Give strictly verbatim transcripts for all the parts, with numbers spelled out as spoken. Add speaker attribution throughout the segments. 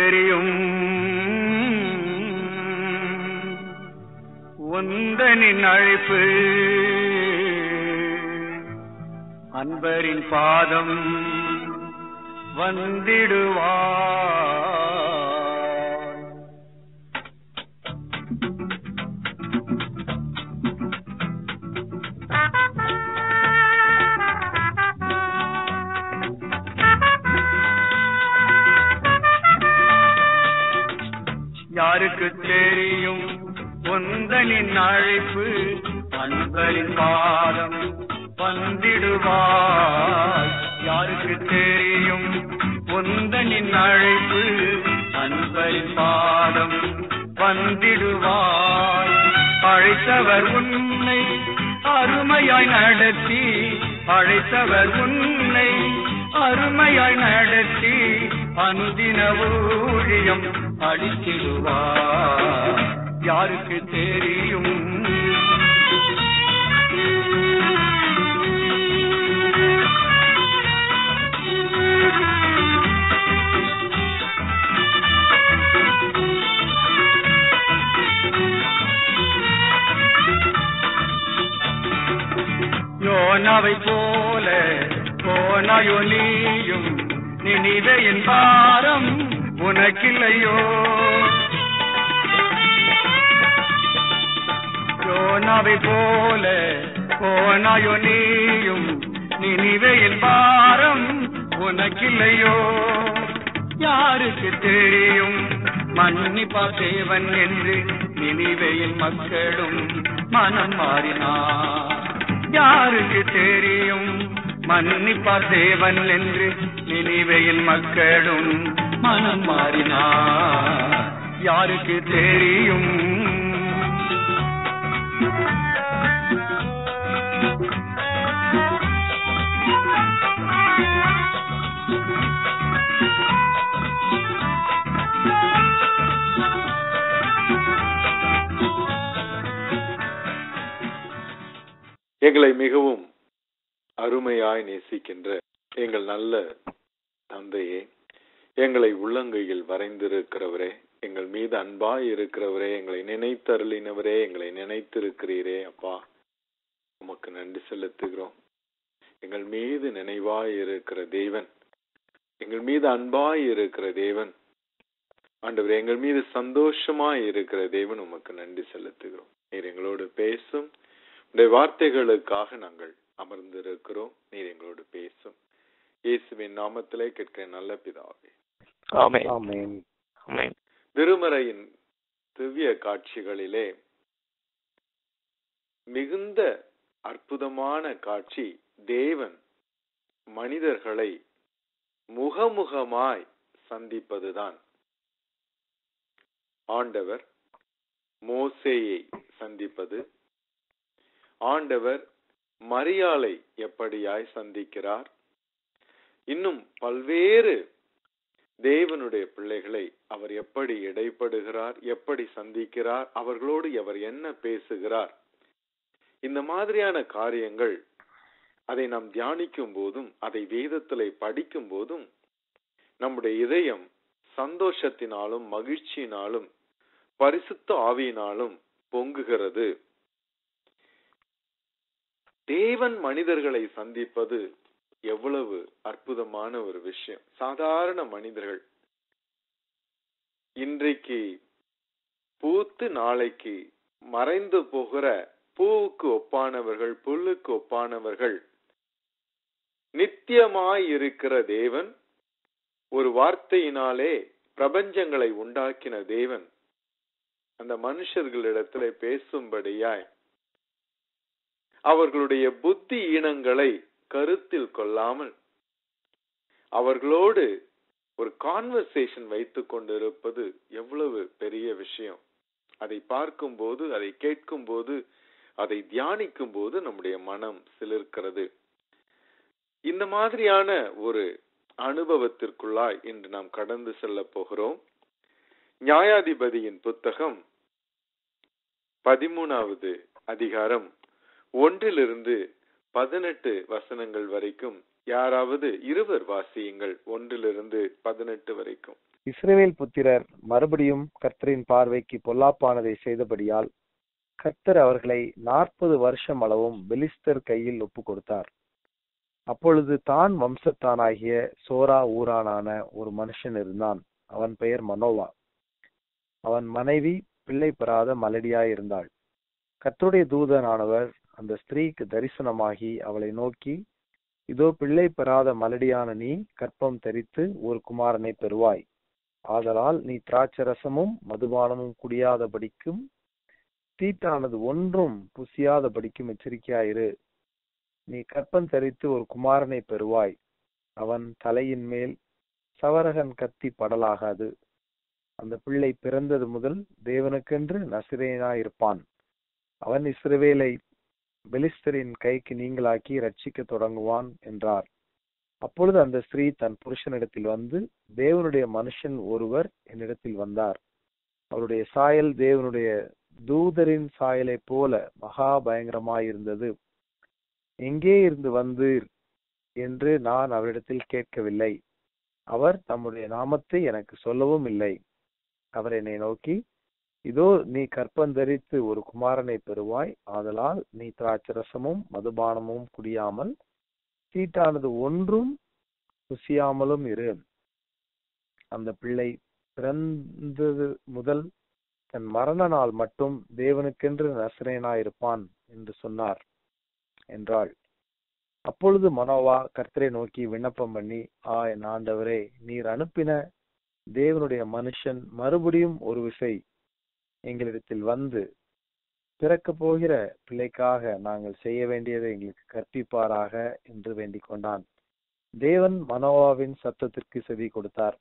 Speaker 1: தெரியும் உந்தனின் அழைப்பு, அன்பரின் பாதம் வந்திடுவார். யாருக்கு தெரியும் உந்தனின் அழைப்பு, அன்பரின் பாதம் வந்திடுவார். யாருக்கு தெரியும் உந்தனின் அழைப்பு, அன்பரின் பாதம் வந்திடுவார். அழைத்தவர் உன்னை அருமையாய் நடத்தி, அழைத்தவர் உன்னை அருமையாய் நடத்தி அனுதின ஊழியம் அளித்திடுவார். யாருக்கு தெரியும் யோனாவை போல போனாயோ நீயும், நினிவேயின் பாரம் உனக்கில்லையோ. யோனாவை போல போனாயோ நீயும், நினிவேயின் பாரம் உனக்கில்லையோ. யாருக்கு தெரியும் மன்னிப்பார் தேவன் என்று, நினிவேயின் மக்களும் மனம் மாறினார். யாருக்கு தெரியும் மன்னிப்பார் தேவன் என்று, நினிவேயின் மக்களும் மனம் மாறினார். யாருக்கு தெரியும்
Speaker 2: எங்களை மிகவும் அருமையாய் நேசிக்கின்ற எங்கள் நல்ல தந்தையே, எங்களை உள்ளங்கையில் வரைந்திருக்கிறவரே, எங்கள் மீது அன்பாய் இருக்கிறவரே, எங்களை நினைத்தருளினவரே, எங்களை நினைத்திருக்கிறீரே அப்பா, உமக்கு நன்றி செலுத்துகிறோம். எங்கள் மீது நினைவாய் இருக்கிற தேவன், எங்கள் மீது அன்பாய் இருக்கிற தேவன், ஆண்டவரே எங்கள் மீது சந்தோஷமாய் இருக்கிற தேவன், உமக்கு நன்றி செலுத்துகிறோம். நீர் எங்களோடு பேசும் உடைய வார்த்தைகளுக்காக நாங்கள் அமர்ந்திருக்கிறோம். நீர் எங்களோடு பேசும். இயேசுவின் நாமத்திலே கேட்கிற நல்ல பிதாவே, ஆமென். திருமறையின் திவ்ய காட்சிகளிலே மிகுந்த அற்புதமான காட்சி, தேவன் மனிதர்களை முகமுகமாய் சந்திப்பதுதான். ஆண்டவர் மோசேயை சந்திப்பது, ஆண்டவர் மரியாளை எப்படியாய் சந்திக்கிறார், இன்னும் பல்வேறு தேவனுடைய பிள்ளைகளை அவர் எப்படி இடைப்படுகிறார், எப்படி சந்திக்கிறார், அவர்களோடு அவர் என்ன பேசுகிறார், இந்த மாதிரியான காரியங்கள் அதை நாம் தியானிக்கும் போதும், அதை வேதத்திலே படிக்கும் போதும் நம்முடைய இதயம் சந்தோஷத்தினாலும் மகிழ்ச்சியினாலும் பரிசுத்த ஆவியினாலும் பொங்குகிறது. தேவன் மனிதர்களை சந்திப்பது எவ்வளவு அற்புதமான ஒரு விஷயம். சாதாரண மனிதர்கள் இன்றைக்கு பூத்து நாளைக்கு மறைந்து போகிற பூவுக்கு ஒப்பானவர்கள், புல்லுக்கு ஒப்பானவர்கள். நித்தியமாய் இருக்கிற தேவன், ஒரு வார்த்தையினாலே பிரபஞ்சங்களை உண்டாக்கின தேவன் அந்த மனுஷர்களிடத்திலே பேசும்படியாய் அவர்களுடைய புத்தி ஈனங்களை கருத்தில் கொள்ளாமல் அவர்களோடு ஒரு கான்வர்சேஷன் வைத்துக் கொண்டிருப்பது எவ்வளவு பெரிய விஷயம். அதை பார்க்கும் போது, அதை கேட்கும் போது, அதை தியானிக்கும் போது நம்முடைய மனம் சிலிர்க்கிறது. இந்த மாதிரியான ஒரு அனுபவத்திற்குள்ளாய் இன்று நாம் கடந்து செல்ல போகிறோம். நியாயாதிபதியின் புத்தகம் பதிமூணாவது அதிகாரம் ஒன்றிலிருந்து பதினெட்டு வசனங்கள் வரைக்கும். யாராவது இருவர் வாசியுங்கள், ஒன்றிலிருந்து பதினெட்டு வரைக்கும்.
Speaker 3: இஸ்ரவேல் புத்திரர் மறுபடியும் கர்த்தரின் பார்வைக்கு பொல்லாப்பானதை செய்தபடியால் கர்த்தர் அவர்களை நாற்பது வருஷம் அளவும் பெலிஸ்தர் கையில் ஒப்பு கொடுத்தார். அப்பொழுது தான் வம்சத்தானாகிய சோரா ஊரானான ஒரு மனுஷன் இருந்தான். அவன் பெயர் மனோவா. அவன் மனைவி பிள்ளை பெறாத மலடியாய் இருந்தாள். கர்த்தருடைய தூதனானவர் அந்த ஸ்திரீக்கு தரிசனமாகி அவளை நோக்கி, இதோ பிள்ளை பெறாத மலடியான நீ கற்பம் தரித்து ஒரு குமாரனை பெறுவாய். ஆதலால் நீ திராட்சரசமும் மதுபானமும் குடியாதபடிக்கும் தீட்டானது ஒன்றும் புசியாதபடிக்கும் எச்சரிக்கையாயிரு. நீ கற்பம் தரித்து ஒரு குமாரனை பெறுவாய். அவன் தலையின் மேல் சவரகன் கத்தி படலாகாது. அந்த பிள்ளை பிறந்தது முதல் தேவனுக்கென்று நசிரேயனாயிருப்பான். அவன் இஸ்ரவேலை பெலிஸ்தரின் கைக்கு நீங்களாக்கி ரட்சிக்க தொடங்குவான் என்றார். அப்பொழுது அந்த ஸ்திரீ தன் புருஷனிடத்தில் வந்து, தேவனுடைய மனுஷன் ஒருவர் என்னிடத்தில் வந்தார். அவருடைய சாயல் தேவனுடைய தூதரின் சாயலை போல மகா பயங்கரமாயிருந்தது. எங்கே இருந்து வந்தீர் என்று நான் அவரிடத்தில் கேட்கவில்லை. அவர் தம்முடைய நாமத்தை எனக்கு சொல்லவும் இல்லை. அவர் என்னை நோக்கி, இதோ நீ கற்பந்தரித்து ஒரு குமாரனை பெறுவாய். ஆதலால் நீ திராட்சரசமும் மதுபானமும் குடியாமல் தீட்டானது ஒன்றும் புசியாமலும் இரு. அந்த பிள்ளை பிறந்தது முதல் தன் மரண நாள் மட்டும் தேவனுக்கென்று நசரேயனாயிருப்பான் என்று சொன்னார் என்றாள். அப்பொழுது மனோவா கர்த்தரை நோக்கி விண்ணப்பம் பண்ணி, ஆ என் ஆண்டவரே, நீர் அனுப்பின தேவனுடைய மனுஷன் மறுபடியும் ஒரு விசை எங்களிடத்தில் வந்து பிறக்க போகிற பிள்ளைக்காக நாங்கள் செய்ய வேண்டியதை எங்களுக்கு கற்பிப்பாராக என்று வேண்டிக் கொண்டான். தேவன் மனோவாவின் சத்தத்திற்கு செவி கொடுத்தார்.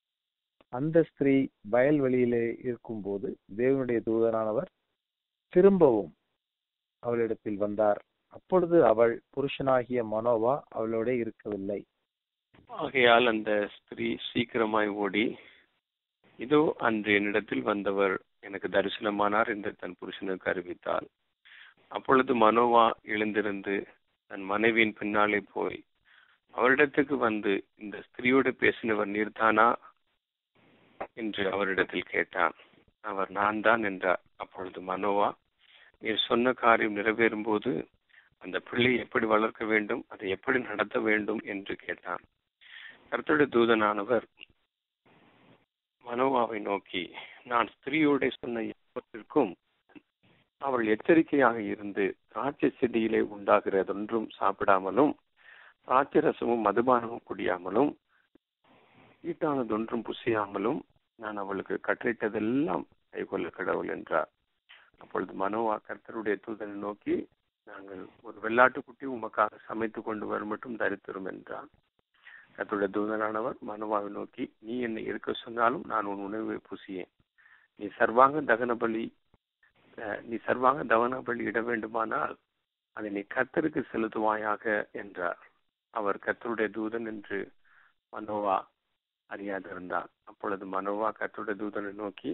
Speaker 3: அந்த ஸ்திரீ வயல்வெளியிலே இருக்கும் போது தேவனுடைய தூதனானவர் திரும்பவும் அவளிடத்தில் வந்தார். அப்பொழுது அவள் புருஷனாகிய மனோவா அவளோட இருக்கவில்லை.
Speaker 4: ஆகையால் அந்த ஸ்திரீ சீக்கிரமாய் ஓடி, இதோ அன்று என்னிடத்தில் வந்தவர் எனக்கு தரிசனமானார் என்று தன் புருஷனுக்கு அறிவித்தாள். அப்பொழுது மனோவா எழுந்திருந்து தன் மனைவியின் பின்னாலே போய் அவரிடத்துக்கு வந்து, இந்த ஸ்திரீயோடு பேசினவர் நீர்தானா என்று அவரிடத்தில் கேட்டான். அவர் நான் தான் என்றார். அப்பொழுது மனோவா, நீர் சொன்ன காரியம் நிறைவேறும் போது அந்த பிள்ளை எப்படி வளர்க்க வேண்டும், அதை எப்படி நடத்த வேண்டும் என்று கேட்டான். கர்த்தருடைய தூதனானவர் மனோவாவை நோக்கி, நான் ஸ்திரீயோட சொன்ன எப்பத்திற்கும் அவள் எச்சரிக்கையாக இருந்து திராட்சை செடியிலே உண்டாகிறதொன்றும் சாப்பிடாமலும் திராட்சை ரசமும் மதுபானமும் குடியாமலும் ஈட்டானதொன்றும் புசியாமலும் நான் அவளுக்கு கட்டளையிட்டதெல்லாம் கைகொள்ள கடவுள் என்றார். அப்பொழுது மனோவா கர்த்தருடைய தூதனை நோக்கி, நாங்கள் ஒரு வெள்ளாட்டுக்குட்டி உமக்காக சமைத்து கொண்டு வரும் மட்டும் தரித்திரும் என்றான். கர்த்தருடைய தூதனானவர் மனோவாவை நோக்கி, நீ என்னை இருக்க சொன்னாலும் நான் உன் உணவை புசியேன். நீ சர்வாங்க தகன பலி நீ சர்வாங்க தகன பலி இட வேண்டுமானால் அதை நீ கர்த்தருக்கு செலுத்துவாயாக என்றார். அவர் கர்த்தருடைய தூதன் என்று மனோவா அறியாதிருந்தார். அப்பொழுது மனோவா கர்த்தருடைய தூதனை நோக்கி,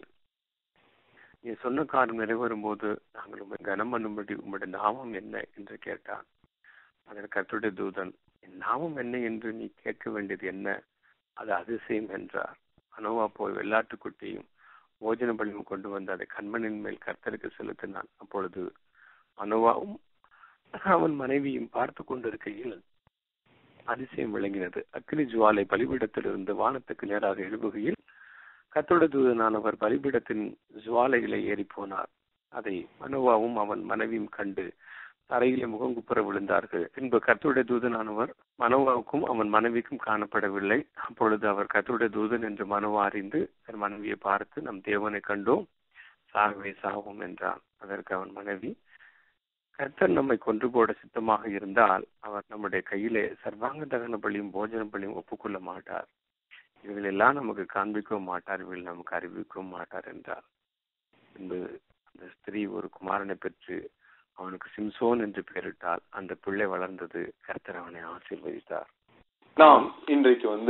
Speaker 4: நீ சொன்ன காரியம் நிறைவேறும் போது நாங்கள் உண்மை கனம் பண்ணும்படி உம்முடைய நாமம் என்ன என்று கேட்டான். அதற்கு கர்த்தருடைய தூதன், என் நாமம் என்ன என்று நீ கேட்க வேண்டியது என்ன, அது அதிசயம் என்றார். மனோவா போய் வெள்ளாட்டுக்குட்டியும் போஜன பலியும் கொண்டு வந்து அதை கண்மணின் மேல் கர்த்தருக்கு செலுத்தினான். அப்பொழுது மனோவாவும் அவன் மனைவியும் பார்த்து கொண்டிருக்கையில் அதிசயம் விளங்கினது. அக்கினி ஜுவாலை பலிபீடத்திலிருந்து வானத்துக்கு நேராக எழுப்புகையில் கர்த்தருடைய தூதனானவர் பலிபீடத்தின் ஜுவாலைகளை ஏறி போனார். அதை மனோவாவும் அவன் மனைவியும் கண்டு தரையிலே முகங்குப்புற விழுந்தார்கள். பின்பு கர்த்தருடைய தூதனானவர் மனோவாவுக்கும் அவன் மனைவிக்கும் காணப்படவில்லை. அப்பொழுது அவர் கர்த்தருடைய தூதன் என்று மனோவா அறிந்து தன் மனைவியை பார்த்து, நம் தேவனை கண்டோம், சாகவே சாவோம் என்றான். அதற்கு அவன் மனைவி, கர்த்தர் நம்மை கொன்று போட சித்தமாக இருந்தால் அவர் நம்முடைய கையிலே சர்வாங்க தகன பலியும் போஜன பலியும் ஒப்புக்கொள்ள மாட்டார். இவர்கள் எல்லாம் நமக்கு காண்பிக்கவும் மாட்டார், இவர்கள் நமக்கு அறிவிக்கவும் மாட்டார் என்றார். பின்பு அந்த ஸ்திரீ ஒரு குமாரனை பெற்று அவனுக்கு சிம்சோன் என்று பெயரிட்டால் அந்த பிள்ளை வளர்ந்தது. கர்த்தர் அவனை ஆசீர்வதித்தார்.
Speaker 2: நாம் இன்றைக்கு வந்து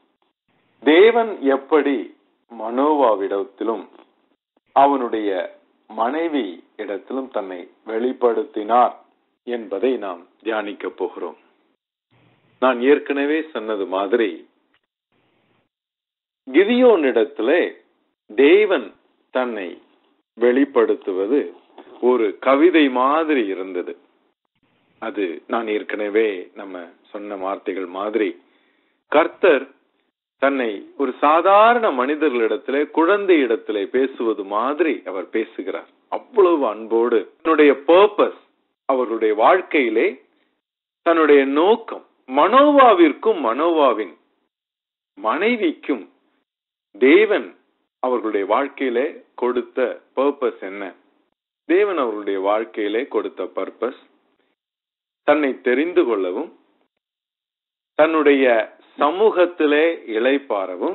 Speaker 2: தேவன் எப்படி மனோவாவிடத்திலும் அவனுடைய மனைவி இடத்திலும் தன்னை வெளிப்படுத்தினார் என்பதை நாம் தியானிக்க போகிறோம். நான் ஏற்கனவே சொன்னது மாதிரி கிதியோனிடத்திலே தேவன் தன்னை வெளிப்படுத்துவது ஒரு கவிதை மாதிரி இருந்தது. அது நான் ஏற்கனவே நம்ம சொன்ன வார்த்தைகள் மாதிரி கர்த்தர் தன்னை ஒரு சாதாரண மனிதர்களிடத்திலே, குழந்தை இடத்திலே பேசுவது மாதிரி அவர் பேசுகிறார். அவ்வளவு அன்போடு தன்னுடைய பர்பஸ், அவர்களுடைய வாழ்க்கையிலே தன்னுடைய நோக்கம், மனோவாவிற்கும் மனோவாவின் மனைவிக்கும் தேவன் அவர்களுடைய வாழ்க்கையிலே கொடுத்த பர்பஸ் என்ன? தேவன் அவர்களுடைய வாழ்க்கையிலே கொடுத்த பர்பஸ் தன்னை தெரிந்து கொள்ளவும், தன்னுடைய சமூகத்திலே இளைப்பாறவும்,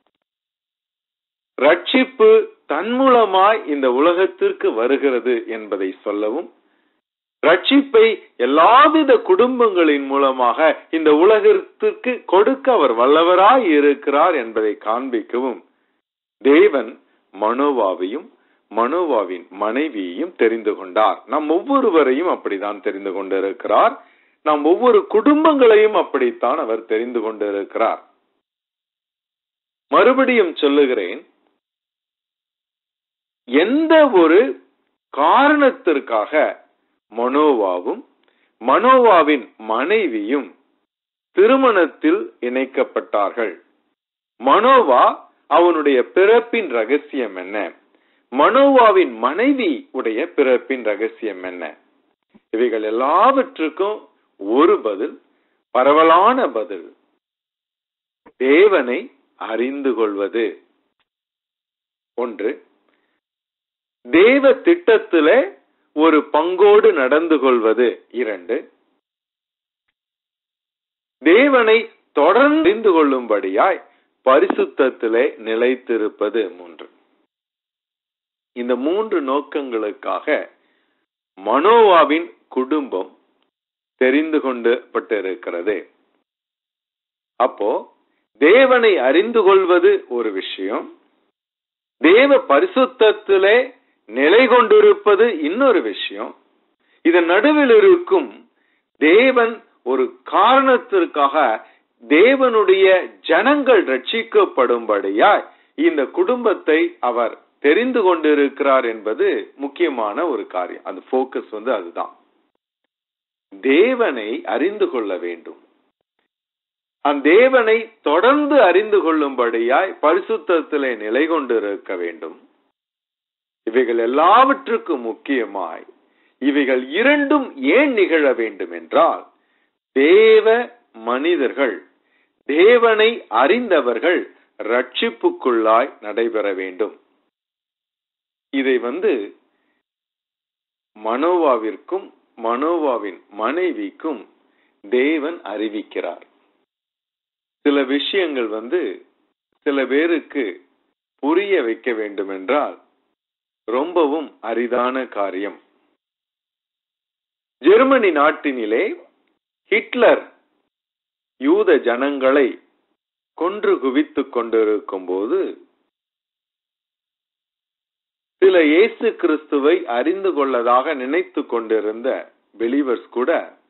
Speaker 2: ரட்சிப்பு தன் மூலமாய் இந்த உலகத்திற்கு வருகிறது என்பதை சொல்லவும், ரட்சிப்பை எல்லாவித குடும்பங்களின் மூலமாக இந்த உலகத்திற்கு கொடுக்க அவர் வல்லவராய் இருக்கிறார் என்பதை காண்பிக்கவும் தேவன் மனோவாவையும் மனோவாவின் மனைவியையும் தெரிந்து கொண்டார். நம் ஒவ்வொருவரையும் அப்படித்தான் தெரிந்து கொண்டிருக்கிறார். நாம் ஒவ்வொரு குடும்பங்களையும் அப்படித்தான் அவர் தெரிந்து கொண்டிருக்கிறார். மறுபடியும் சொல்லுகிறேன், எந்த ஒரு காரணத்திற்காக மனோவாவும் மனோவாவின் மனைவியும் திருமணத்தில் இணைக்கப்பட்டார்கள்? மனோவா அவனுடைய பிறப்பின் ரகசியம் என்ன? மனோவாவின் மனைவி உடைய பிறப்பின் ரகசியம் என்ன? இவைகள் எல்லாவற்றுக்கும் ஒரு பதில், பரவலான பதில், தேவனை அறிந்து கொள்வது. ஒன்று, தேவ திட்டத்திலே ஒரு பங்கோடு நடந்து கொள்வது. இரண்டு, தேவனை தொடர்ந்து அறிந்து கொள்ளும்படியாய் பரிசுத்தத்திலே நிலைத்திருப்பது. மூன்று. இந்த மூன்று நோக்கங்களுக்காக மனோவாவின் குடும்பம் தெரிந்து கொள்ளப்பட்டிருக்கிறது. அப்போ தேவனை அறிந்து கொள்வது ஒரு விஷயம், தேவ பரிசுத்தத்திலே நிலை கொண்டிருப்பது இன்னொரு விஷயம். இதன் நடுவில் இருக்கும் தேவன் ஒரு காரணத்திற்காக தேவனுடைய ஜனங்கள் ரட்சிக்கப்படும்படியாய் இந்த குடும்பத்தை அவர் தெரிந்து கொண்டிருக்கிறார் என்பது முக்கியமான ஒரு காரியம். அந்த போக்கஸ் வந்து அதுதான். தேவனை அறிந்து கொள்ள வேண்டும், அந்த தேவனை தொடர்ந்து அறிந்து கொள்ளும்படியாய் பரிசுத்தத்திலே நிலை கொண்டிருக்க வேண்டும். இவைகள் எல்லாவற்றுக்கும் முக்கியமாய் இவைகள் இரண்டும் ஏன் நிகழ வேண்டும் என்றால், தேவ மனிதர்கள், தேவனை அறிந்தவர்கள் ரட்சிப்புக்குள்ளாய் நடைபெற வேண்டும். இதை வந்து மனோவாவிற்கும் மனோவாவின் மனைவிக்கும் தேவன் அறிவிக்கிறார். சில விஷயங்கள் வந்து சில பேருக்கு புரிய வைக்க வேண்டும் என்றால் ரொம்பவும் அரிதான காரியம். ஜெர்மனி நாட்டினிலே ஹிட்லர் யூத ஜனங்களை கொன்று குவித்துக் கொண்டிருக்கும் போது சில இயேசு கிறிஸ்துவை அறிந்து கொள்ளதாக நினைத்து கொண்டிருந்த பிலீவர்ஸ் கூட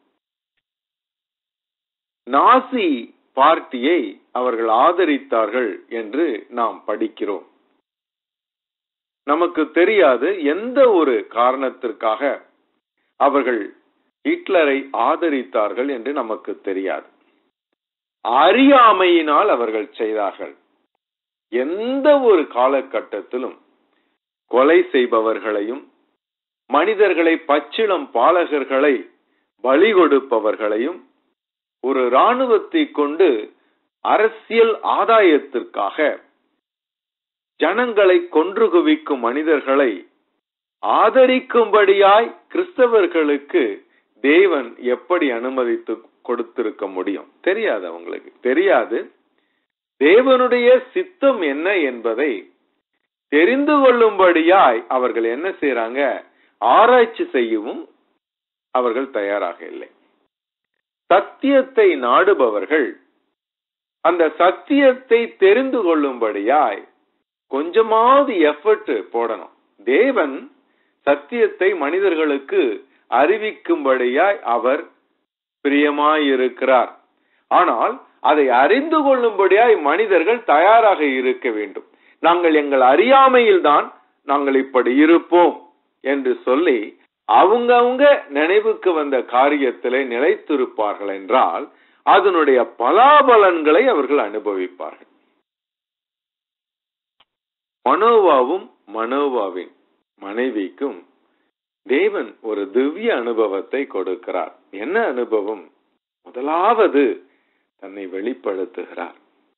Speaker 2: நாசி பார்ட்டியை அவர்கள் ஆதரித்தார்கள் என்று நாம் படிக்கிறோம். நமக்கு தெரியாது எந்த ஒரு காரணத்திற்காக அவர்கள் ஹிட்லரை ஆதரித்தார்கள் என்று நமக்கு தெரியாது. அறியாமையினால் அவர்கள் செய்தார்கள். எந்த ஒரு காலகட்டத்திலும் கொலை செய்பவர்களையும், மனிதர்களை பச்சிளம் பாலகர்களை பலி கொடுப்பவர்களையும், ஒரு இராணுவத்தை கொண்டு அரசியல் ஆதாயத்திற்காக ஜனங்களை கொன்று குவிக்கும் மனிதர்களை ஆதரிக்கும்படியாய் கிறிஸ்தவர்களுக்கு தேவன் எப்படி அனுமதித்து கொடுத்திருக்க முடியும்? தெரியாது. அவங்களுக்கு தெரியாது. தேவனுடைய சித்தம் என்ன என்பதை தெரிந்து கொள்ளும்படியாய் அவர்கள் என்ன செய்யறாங்க? ஆராய்ச்சி செய்யவும் அவர்கள் தயாராக இல்லை. சத்தியத்தை நாடுபவர்கள் அந்த சத்தியத்தை தெரிந்து கொள்ளும்படியாய் கொஞ்சமாவது எஃபர்ட் போடணும். தேவன் சத்தியத்தை மனிதர்களுக்கு அறிவிக்கும்படியாய் அவர் பிரியமாயிருக்கிறார். ஆனால் அதை அறிந்து கொள்ளும்படியாய் மனிதர்கள் தயாராக இருக்க வேண்டும். நாங்கள் எங்கள் அறியாமையில் தான் நாங்கள் இப்படி இருப்போம் என்று சொல்லி அவங்க அவங்க நினைவுக்கு வந்த காரியத்திலே நிலைத்திருப்பார்கள் என்றால் அதனுடைய பலாபலன்களை அவர்கள் அனுபவிப்பார்கள். மனோவாவும் மனோவாவின் மனைவிக்கும் தேவன் ஒரு திவ்ய அனுபவத்தை கொடுக்கிறார். என்ன அனுபவம்? முதலாவது தன்னை வெளிப்படுத்துகிறார்.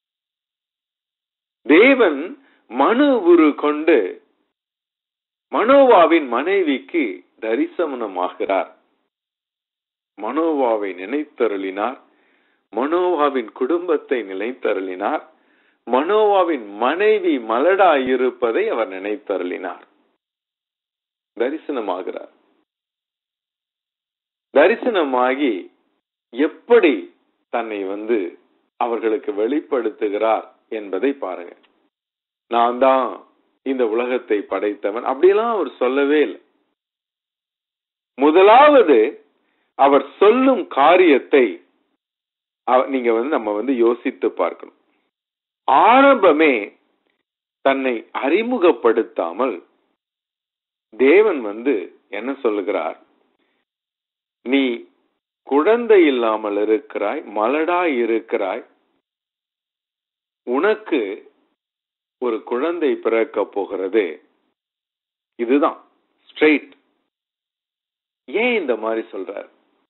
Speaker 2: தேவன் மனு உரு கொண்டு மனோவாவின் மனைவிக்கு தரிசனமாகிறார். மனோவாவை நினைத்தருளினார். மனோவாவின் குடும்பத்தை நினைத்தருளினார். மனோவாவின் மனைவி மலடாயிருப்பதை அவர் நினைத்தருளினார். தரிசனமாகிறார். தரிசனமாகி எப்படி தன்னை வந்து அவர்களுக்கு வெளிப்படுத்துகிறார் என்பதை பாருங்க. நான் தான் இந்த உலகத்தை படைத்தவன் அப்படியெல்லாம் அவர் சொல்லவே இல்லை. முதலாவது அவர் சொல்லும் காரியத்தை நீங்க வந்து நம்ம வந்து யோசித்து பார்க்கணும். ஆரம்பமே தன்னை அறிமுகப்படுத்தாமல் தேவன் வந்து என்ன சொல்லுகிறார்? நீ குழந்தை இல்லாமல் இருக்கிறாய், மலடாய் இருக்கிறாய், உனக்கு ஒரு குழந்தை பிறக்க போகிறது. இதுதான் ஸ்ட்ரெயிட். ஏன் இந்த மாதிரி சொல்றார்?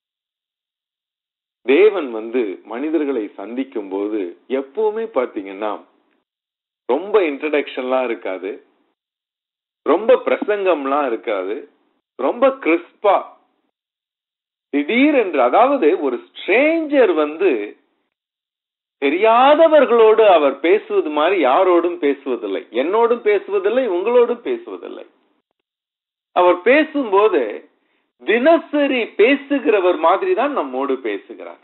Speaker 2: தேவன் வந்து மனிதர்களை சந்திக்கும் போது எப்பவுமே பாத்தீங்கன்னா ரொம்ப இன்ட்ரடக்ஷன்லாம் இருக்காது, ரொம்ப பிரசங்கம்லாம் இருக்காது, ரொம்ப கிறிஸ்பா திடீரென்று, அதாவது ஒரு ஸ்ட்ரேஞ்சர் வந்து தெரியாதவர்களோடு அவர் பேசுவது மாதிரி யாரோடும் பேசுவதில்லை, என்னோடும் பேசுவதில்லை, உங்களோடும் பேசுவதில்லை. அவர் பேசும்போது தினசரி பேசுகிறவர் மாதிரி தான் நம்மோடு பேசுகிறார்.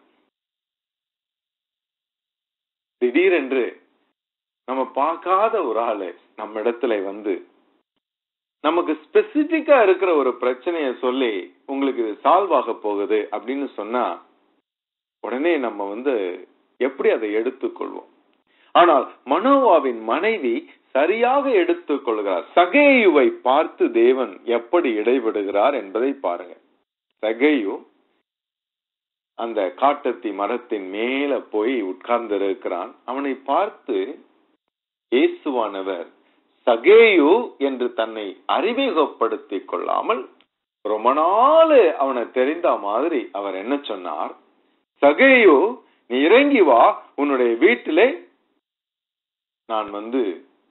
Speaker 2: திடீரென்று நம்ம பார்க்காத ஒரு ஆளு நம்ம இடத்துல வந்து நமக்கு ஸ்பெசிபிக்கா இருக்கிற ஒரு பிரச்சனைய சொல்லி உங்களுக்கு இது சால்வ் ஆக போகுது அப்படின்னு சொன்னா உடனே நம்ம வந்து எப்படி அதை எடுத்துக்கொள்வோம்? ஆனால் மனோவாவின் மனைவி சரியாக எடுத்துக் கொள்கிறார். சகேயுவை பார்த்து தேவன் எப்படி இடைவிடுகிறார் என்பதை பாருங்க. சகேயு அந்த காட்டத்தி மரத்தின் மேல போய் உட்கார்ந்து இருக்கிறான். அவனை பார்த்து இயேசுவானவர் சகேயு என்று தன்னை அறிமுகப்படுத்திக் கொள்ளாமல் ரொம்ப நாள் அவனை தெரிந்த மாதிரி அவர் என்ன சொன்னார்? சகேயு, நீ இறங்கி வா, உன்னுடைய வீட்டிலே நான் வந்து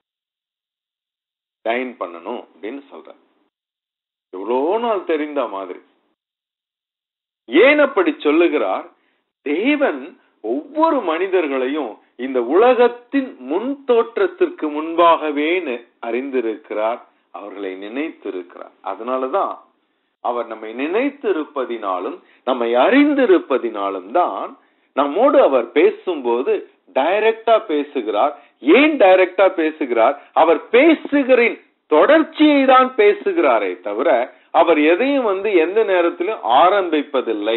Speaker 2: டைன் பண்ணணும் அப்படின்னு சொல்ற. எவ்வளோ நாள் தெரிந்த மாதிரி. ஏன் அப்படி சொல்லுகிறார்? தேவன் ஒவ்வொரு மனிதர்களையும் இந்த உலகத்தின் முன் தோற்றத்திற்கு முன்பாகவே அறிந்திருக்கிறார், அவர்களை நினைத்திருக்கிறார். அதனாலதான் அவர் நம்மை நினைத்திருப்பதினாலும் நம்மை அறிந்திருப்பதினாலும் தான் நம்மோடு அவர் பேசும்போது டைரக்டா பேசுகிறார். ஏன் டைரக்டா பேசுகிறார்? அவர் பேசுகிறின் தொடர்ச்சியை தான் பேசுகிறாரே தவிர அவர் எதையும் வந்து எந்த நேரத்திலும் ஆரம்பிப்பதில்லை.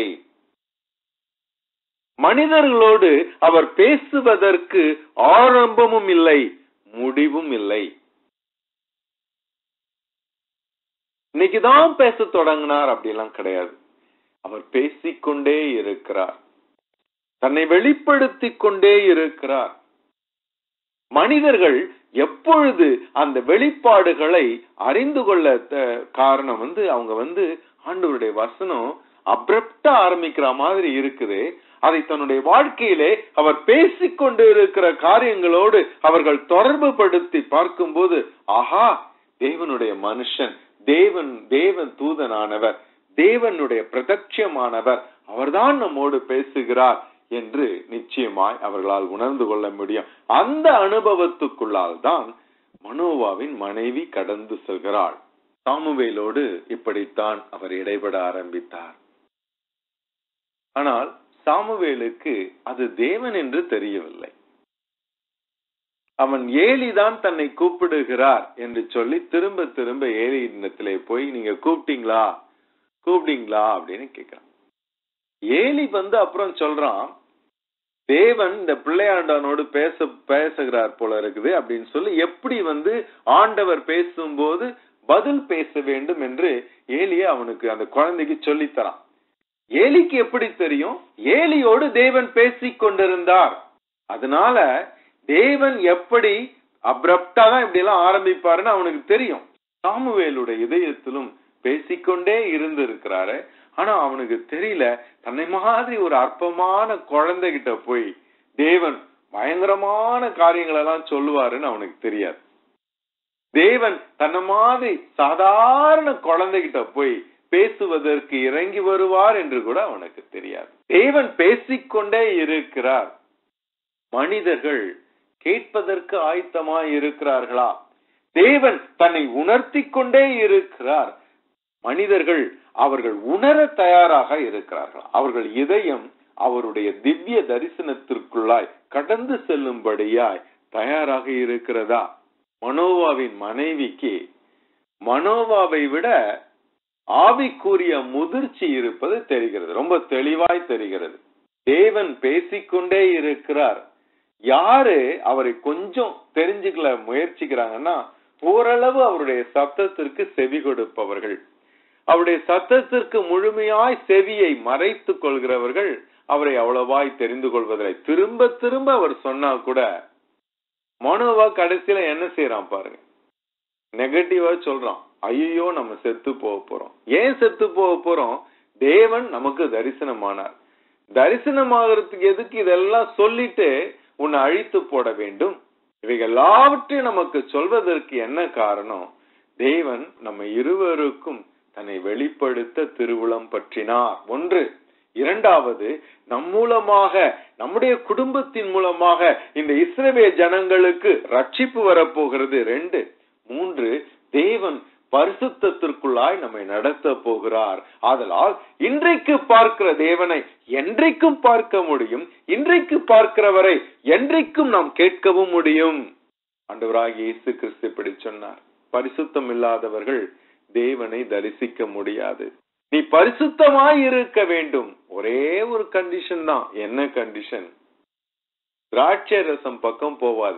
Speaker 2: மனிதர்களோடு அவர் பேசுவதற்கு ஆரம்பமும் இல்லை, முடிவும் இல்லை. இன்னைக்குதான் பேச தொடங்கினார் அப்படியெல்லாம் கிடையாது. அவர் பேசிக்கொண்டே இருக்கிறார், தன்னை வெளிப்படுத்திக் கொண்டே இருக்கிறார். மனிதர்கள் எப்பொழுது அந்த வெளிப்பாடுகளை அறிந்து கொள்ள காரணம் வந்து அவங்க வந்து ஆண்டவருடைய வசனம் அப்ரப்டா ஆரம்பிக்கிற மாதிரி இருக்குது. அதை தன்னுடைய வாழ்க்கையிலே அவர் பேசிக்கொண்டு இருக்கிற காரியங்களோடு அவர்கள் தொடர்பு படுத்தி பார்க்கும்போது, ஆஹா, தேவனுடைய மனுஷன், தேவன் தேவன் தூதனானவர், தேவனுடைய பிரத்யட்சமானவர், அவர்தான் நம்மோடு பேசுகிறார் என்று நிச்சயமாய் அவர்களால் உணர்ந்து கொள்ள முடியும். அந்த அனுபவத்துக்குள்ளால் தான் மனோவாவின் மனைவி கடந்து செல்கிறாள். சாமுவேலோடு இப்படித்தான் அவர் இடைபட ஆரம்பித்தார். ஆனால் சாமுவேலுக்கு அது தேவன் என்று தெரியவில்லை. அவன் ஏலிதான் தன்னை கூப்பிடுகிறார் என்று சொல்லி திரும்ப திரும்ப ஏலி இடத்திலே போய் நீங்க கூப்பிட்டீங்களா கூப்பிட்டீங்களா அப்படின்னு கேட்கிறான். ஏலி வந்து அப்புறம் சொல்றான், தேவன் இந்த பிள்ளையாண்டவனோடு பேச பேசுகிறார் போல இருக்குது அப்படின்னு சொல்லி எப்படி வந்து ஆண்டவர் பேசும்போது பதில் பேச வேண்டும் என்று ஏலியா அவனுக்கு அந்த குழந்தைக்கு சொல்லித்தரான். ஏலிக்கு எப்படி தெரியும்? ஏலியோடு தேவன் பேசிக் கொண்டிருந்தார். அதனால தேவன் எப்படி அப்ரப்டா தான் இப்படி எல்லாம் ஆரம்பிப்பாருன்னு அவனுக்கு தெரியும். சாமுவேலுடைய இதயத்திலும் பேசிக்கொண்டே இருந்து இருக்கிறாரு. ஆனா அவனுக்கு தெரியல, தன்னை மாதிரி ஒரு அற்பமான குழந்தைகிட்ட போய் தேவன் பயங்கரமான காரியங்கள் எல்லாம் சொல்லுவாருன்னு அவனுக்கு தெரியாது. தேவன் தன்னை மாதிரி சாதாரண குழந்தைகிட்ட போய் பேசுவதற்கு இறங்கி வருவார் என்று கூட அவனுக்கு தெரியாது. தேவன் பேசிக்கொண்டே இருக்கிறார். மனிதர்கள் கேட்பதற்கு ஆயத்தமாய் இருக்கிறார்களா? தேவன் தன்னை உணர்த்தி கொண்டே இருக்கிறார். மனிதர்கள் அவர்கள் உணர தயாராக இருக்கிறார்கள். அவர்கள் இதயம் அவருடைய திவ்ய தரிசனத்திற்குள்ளாய் கடந்து செல்லும்படியாய் தயாராக இருக்கிறதா? மனோவாவின் மனைவிக்கு மனோவாவை விட ஆவிக்குரிய முதிர்ச்சி இருப்பது தெரிகிறது, ரொம்ப தெளிவாய் தெரிகிறது. தேவன் பேசிக்கொண்டே இருக்கிறார். யாரு அவரை கொஞ்சம் தெரிஞ்சுக்கல முயற்சிக்கிறாங்கன்னா, ஓரளவு அவருடைய சத்தத்திற்கு செவி கொடுப்பவர்கள், அவருடைய சத்தத்திற்கு முழுமையாய் செவியை மறைத்துக் கொள்கிறவர்கள் அவரை அவ்வளவாய் தெரிந்து கொள்வதில்லை. திரும்ப திரும்ப அவர் சொன்னா கூட மனோவா கடைசியில என்ன செய்யறான் பாருங்க, நெகட்டிவா சொல்றான். ஐயோ நம்ம செத்து போக போறோம். ஏன் செத்து போக போறோம்? தேவன் நமக்கு தரிசனமானார். தரிசனமாகறதுக்கு எதுக்கு இதெல்லாம் சொல்லிட்டு உன்னை அழித்து போட வேண்டும்? இவைகள் எல்லாவற்றையும் நமக்கு சொல்வதற்கு என்ன காரணம்? தேவன் நம்ம இருவருக்கும் தன்னை வெளிப்படுத்த திருவுளம் பற்றினார். ஒன்று. இரண்டாவது, நம் மூலமாக, நம்முடைய குடும்பத்தின் மூலமாக இந்த இஸ்ரவேல் ஜனங்களுக்கு ரட்சிப்பு வரப்போகிறது. ரெண்டு. மூன்று, தேவன் பரிசுத்தத்திற்குள்ளாய் நம்மை நடத்த போகிறார். ஆதலால் இன்றைக்கு பார்க்கிற தேவனை என்றைக்கும் பார்க்க முடியும், இன்றைக்கு பார்க்கிறவரை என்றைக்கும் நாம் கேட்கவும் முடியும். ஆண்டவராகிய இயேசு கிறிஸ்து இப்படி சொன்னார், பரிசுத்தம் இல்லாதவர்கள் தேவனை தரிசிக்க முடியாது. நீ பரிசுத்தமாய் இருக்க வேண்டும். ஒரே ஒரு கண்டிஷன் தான். என்ன கண்டிஷன்? திராட்சை ரசம் பக்கம் போவாத.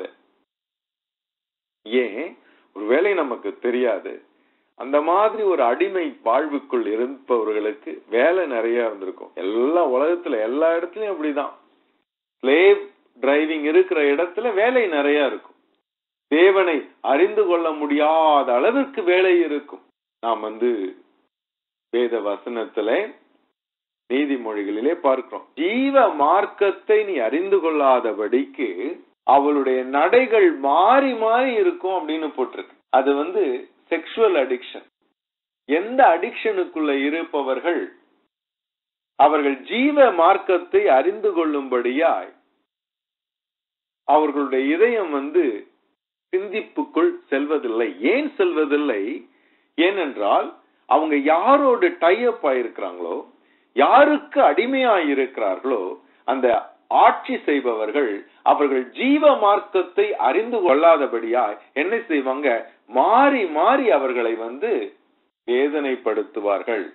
Speaker 2: ஏன்? ஒருவேளை நமக்கு தெரியாது. அந்த மாதிரி ஒரு அடிமை வாழ்வுக்குள் இருப்பவர்களுக்கு வேலை நிறைய இருந்திருக்கும். எல்லா உலகத்துல எல்லா இடத்துலயும் அப்படிதான். ஸ்லேவ் டிரைவிங் இருக்கிற இடத்துல வேலை நிறைய இருக்கும். தேவனை அறிந்து கொள்ள முடியாத அளவிற்கு வேலை இருக்கும். நாம் வந்து வேத வசனத்துல நீதிமொழிகளிலே பார்க்கிறோம், ஜீவ மார்க்கத்தை நீ அறிந்து கொள்ளாதபடிக்கு அவளுடைய நடைகள் மாறி மாறி இருக்கும் அப்படின்னு போட்டிருக்கு. அது வந்து செக்ஷுவல் அடிக்ஷன். எந்த அடிக்ஷனுக்குள்ள இருப்பவர்கள் அவர்கள் ஜீவ மார்க்கத்தை அறிந்து கொள்ளும்படியாய் அவர்களுடைய இதயம் வந்து சிந்திப்புக்குள் செல்வதில்லை. ஏன் செல்வதில்லை? ஏனென்றால் அவங்க யாரோடு டைப் ஆயிருக்கிறாங்களோ, யாருக்கு அடிமையாய் இருக்கிறார்களோ, அந்த ஆட்சி செய்பவர்கள் அவர்கள் ஜீவ மார்க்கத்தை அறிந்து கொள்ளாதபடியாய் என்ன செய்வாங்க? மாறி மாறி அவர்களை வந்து வேதனைப்படுத்துவார்கள்.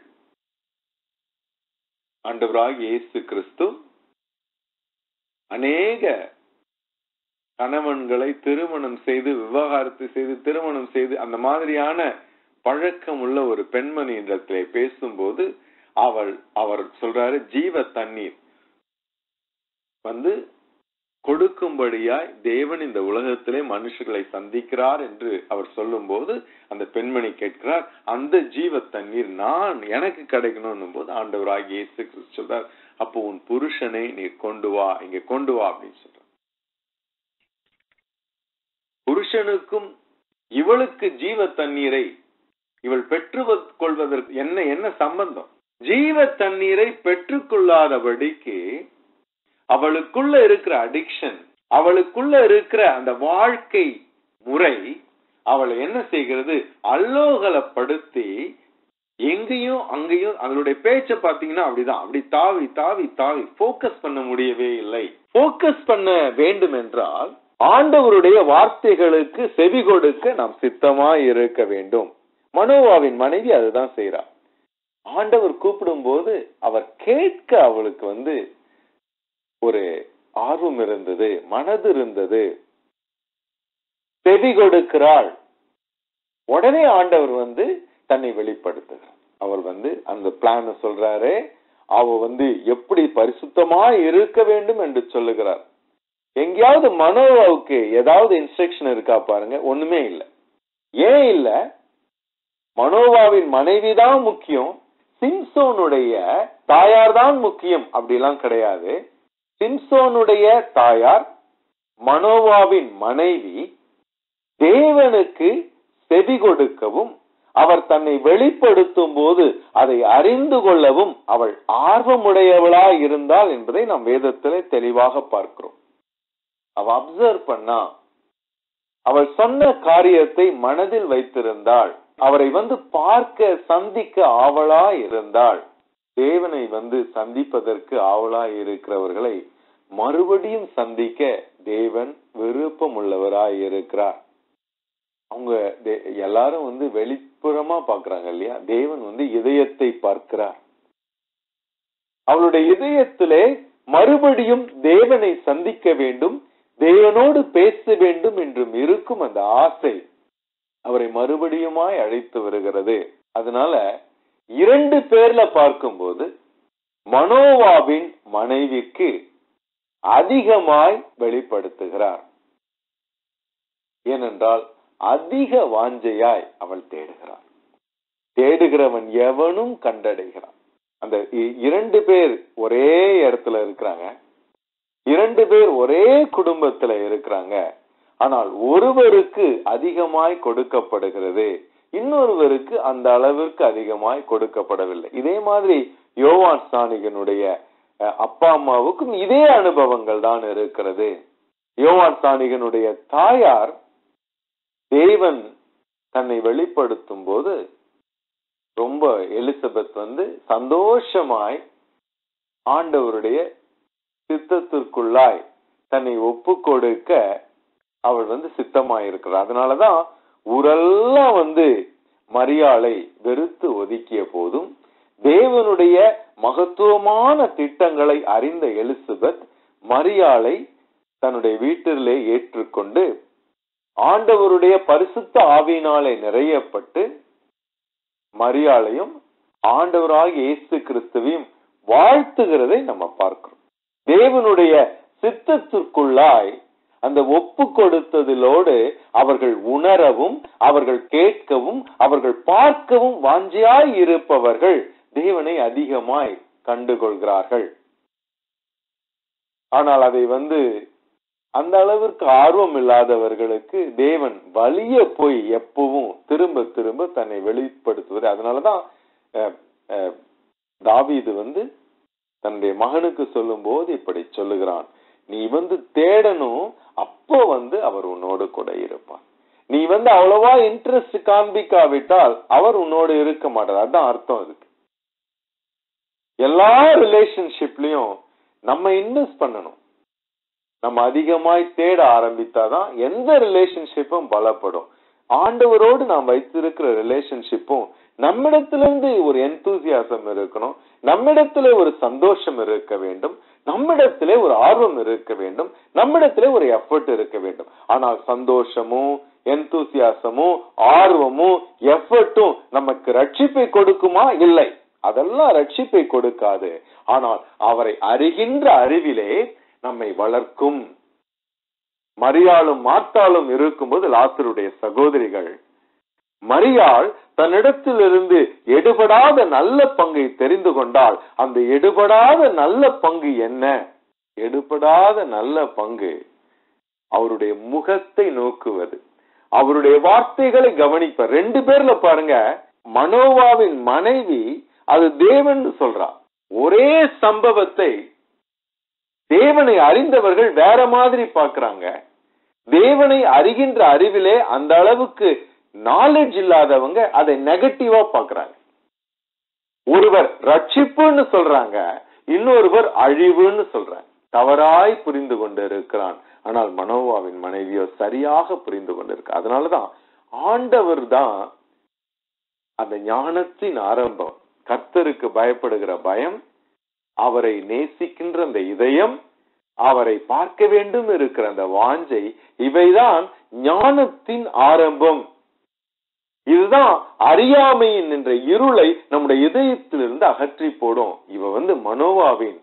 Speaker 2: ஆண்டவராகிய இயேசு கிறிஸ்து அநேக கணவன்களை திருமணம் செய்து விவாகரத்து செய்து திருமணம் செய்து அந்த மாதிரியான பழக்கம் உள்ள ஒரு பெண்மணி இடத்திலே பேசும்போது அவள் அவர் சொல்றாரு, ஜீவ தண்ணீர் வந்து கொடுக்கும்படியாய் தேவன் இந்த உலகத்திலே மனுஷர்களை சந்திக்கிறார் என்று அவர் சொல்லும் போது அந்த பெண்மணி கேட்கிறார், அந்த ஜீவ தண்ணீர் நான் எனக்கு கிடைக்கணும் போது ஆண்டவராகிய இயேசு கிறிஸ்து சொல்றார், அப்போ உன் புருஷனை நீ கொண்டு வா, இங்க கொண்டு வா அப்படின்னு சொல்ற. புருஷனுக்கும் இவளுக்கு ஜீவ தண்ணீரை இவள் பெற்று கொள்வதற்கு என்ன என்ன சம்பந்தம்? ஜீவ தண்ணீரை பெற்றுக்கொள்ளாதபடிக்கு அவளுக்குள்ள இருக்கிற அடிக்ஷன், அவளுக்குள்ள இருக்கிற அந்த வாழ்க்கை முறை அவளை என்ன செய்கிறது? அல்லோகலப்படுத்தி எங்கேயும் அங்கேயும் அவளுடைய பேச்ச பாத்தீங்கன்னா அப்படிதான், அப்படி தாவி தாவி தாவி போக்கஸ் பண்ண முடியவே இல்லை. போக்கஸ் பண்ண வேண்டும் என்றால் ஆண்டவருடைய வார்த்தைகளுக்கு செவி கொடுக்க நாம் சித்தமாய் இருக்க வேண்டும். மனோவாவின் மனைவி அதுதான் செய்யறா. ஆண்டவர் கூப்பிடும் போது அவர் கேட்க அவளுக்கு வந்து ஒரு ஆர்வம் இருந்தது, மனது இருந்தது, செவி கொடுக்கிறாள். உடனே ஆண்டவர் வந்து தன்னை வெளிப்படுத்துகிறார். அவர் வந்து அந்த பிளான சொல்றாரு. அவ வந்து எப்படி பரிசுத்தமா இருக்க வேண்டும் என்று சொல்லுகிறார். எங்கேயாவது மனோவாவுக்கு ஏதாவது இன்ஸ்ட்ரக்ஷன் இருக்கா பாருங்க, ஒண்ணுமே இல்லை. ஏன் இல்ல? மனோவாவின் மனைவிதான் முக்கியம், சிம்சோனுடைய தாயார் தான் முக்கியம் அப்படிலாம் கிடையாது. சிம்சோனுடைய தாயார் மனோவாவின் மனைவி தேவனுக்கு செவி கொடுக்கவும் அவர் தன்னை வெளிப்படுத்தும் போது அதை அறிந்து கொள்ளவும் அவள் ஆர்வமுடையவளா இருந்தாள் என்பதை நாம் வேதத்திலே தெளிவாக பார்க்கிறோம். அவ அப்சர்வ் பண்ணா, அவள் சொன்ன காரியத்தை மனதில் வைத்திருந்தாள், அவரை வந்து பார்க்க சந்திக்க ஆவலா இருந்தாள். தேவனை வந்து சந்திப்பதற்கு ஆவலா இருக்கிறவர்களை மறுபடியும் சந்திக்க தேவன் விருப்பம் உள்ளவராய் இருக்கிறார். அவங்க எல்லாரும் வந்து வெளிப்புறமா பாக்குறாங்க இல்லையா, தேவன் வந்து இதயத்தை பார்க்கிறார். அவளுடைய இதயத்திலே மறுபடியும் தேவனை சந்திக்க வேண்டும், தேவனோடு பேச வேண்டும் என்றும் இருக்கும் அந்த ஆசை அவரை மறுபடியுமாய் அழைத்து வருகிறது. அதனால இரண்டு பேர்ல பார்க்கும்போது மனோவாவின் மனைவிக்கு அதிகமாய் வெளிப்படுத்துகிறார். ஏனென்றால் அதிக வாஞ்சையாய் அவள் தேடுகிறாள். தேடுகிறவன் எவனும் கண்டடைகிறான். அந்த இரண்டு பேர் ஒரே இடத்துல இருக்கிறாங்க, இரண்டு பேர் ஒரே குடும்பத்துல இருக்கிறாங்க. ஆனால் ஒருவருக்கு அதிகமாய் கொடுக்கப்படுகிறது, இன்னொருவருக்கு அந்த அளவிற்கு அதிகமாய் கொடுக்கப்படவில்லை. இதே மாதிரி யோவான் ஸ்நானிகனுடைய அப்பா அம்மாவுக்கும் இதே அனுபவங்கள் தான் இருக்கிறது. யோவான் ஸ்நானிகனுடைய தாயார் தேவன் தன்னை வெளிப்படுத்தும் போது ரொம்ப எலிசபெத் வந்து சந்தோஷமாய் ஆண்டவருடைய சித்தத்திற்குள்ளாய் தன்னை ஒப்பு கொடுக்க அவள் வந்து சித்தமாயிருக்கிறார். அதனாலதான் ஊரெல்லாம் வந்து மரியாளை வெறுத்து ஒதுக்கிய போதும் தேவனுடைய மகத்துவமான திட்டங்களை அறிந்த எலிசபெத் மரியாளை தன்னுடைய வீட்டிலே ஏற்றுக்கொண்டு ஆண்டவருடைய பரிசுத்த ஆவியினாலே நிறையப்பட்டு மரியாளையும் ஆண்டவராகிய இயேசு கிறிஸ்துவையும் வாழ்த்துகிறதை நம்ம பார்க்கிறோம். தேவனுடைய சித்தத்திற்குள்ளாய் அந்த ஒப்பு கொடுத்ததிலோடு அவர்கள் உணரவும், அவர்கள் கேட்கவும், அவர்கள் பார்க்கவும் வாஞ்சியாய் இருப்பவர்கள் தேவனை அதிகமாய் கண்டுகொள்கிறார்கள். ஆனால் அதை வந்து அந்த அளவிற்கு ஆர்வம் இல்லாதவர்களுக்கு தேவன் வலிய போய் எப்பவும் திரும்ப திரும்ப தன்னை வெளிப்படுத்துவது. அதனாலதான் தாவீது வந்து தன்னுடைய மகனுக்கு சொல்லும் போது இப்படி சொல்லுகிறான், நீ வந்து தேடணும், அப்போ வந்து அவர் உன்னோடு கூட இருப்பார். நீ வந்து அவ்வளவா இன்ட்ரெஸ்ட் காண்பிக்காவிட்டால் அவர் உன்னோடு இருக்க மாட்டார். அதுதான் அர்த்தம். அதுக்கு எல்லா ரிலேஷன்ஷிப்லயும் நம்ம இன்வெஸ்ட் பண்ணணும். நம்ம அதிகமாய் தேட ஆரம்பித்தாதான் எந்த ரிலேஷன்ஷிப்பும் பலப்படும். ஆண்டவரோடு நாம் வைத்திருக்கிற ரிலேஷன்ஷிப்பும் நம்மிடத்திலிருந்து ஒரு எந்தூசியாசம் இருக்கணும், நம்மிடத்திலே ஒரு சந்தோஷம் இருக்க வேண்டும், நம்மிடத்திலே ஒரு ஆர்வம் இருக்க வேண்டும், நம்மிடத்திலே ஒரு எஃபர்ட் இருக்க வேண்டும். ஆனால் சந்தோஷமும் எந்தூசியாசமும் ஆர்வமும் எஃபர்ட்டும் நமக்கு ரட்சிப்பை கொடுக்குமா? இல்லை, அதெல்லாம் ரட்சிப்பை கொடுக்காது. ஆனால் அவரை அறிகின்ற அறிவிலே நம்மை வளர்க்கும். மரியாளும் மார்த்தாளும் இருக்கும்போது லாசருடைய சகோதரிகள், மரியாள் தன்னிடத்திலிருந்து எடுபடாத நல்ல பங்கை தெரிந்து கொண்டால் அந்த எடுபடாத நல்ல பங்கு என்ன? எடுபடாத நல்ல பங்கு அவருடைய முகத்தை நோக்குவது, அவருடைய வார்த்தைகளை கவனிப்ப. ரெண்டு பேர்ல பாருங்க, மனோவாவின் மனைவி அது தேவன் சொல்றா. ஒரே சம்பவத்தை தேவனை அறிந்தவர்கள் வேற மாதிரி பாக்குறாங்க. தேவனை அறிகின்ற அறிவிலே அந்த அளவுக்கு நாலேஜ் இல்லாதவங்க அதை நெகட்டிவா பாக்குறாங்க. ஒருவர் ரட்சிப்புன்னு சொல்றாங்க, இன்னொருவர் அழிவுன்னு சொல்றாங்க. தவறாய் புரிந்து கொண்டு இருக்கிறான். ஆனால் மனோவாவின் மனைவியோ சரியாக புரிந்து கொண்டிருக்க. அதனாலதான் ஆண்டவர் தான் அந்த ஞானத்தின் ஆரம்பம். கர்த்தருக்கு பயப்படுகிற பயம், அவரை நேசிக்கின்ற அந்த இதயம், அவரை பார்க்க வேண்டும் இருக்கிற அந்த வாஞ்சை, இவைதான் ஞானத்தின் ஆரம்பம். இதுதான் அறியாமையின் என்ற இருளை நம்முடைய இதயத்திலிருந்து அகற்றி போடும். இவ வந்து மனோவாவின்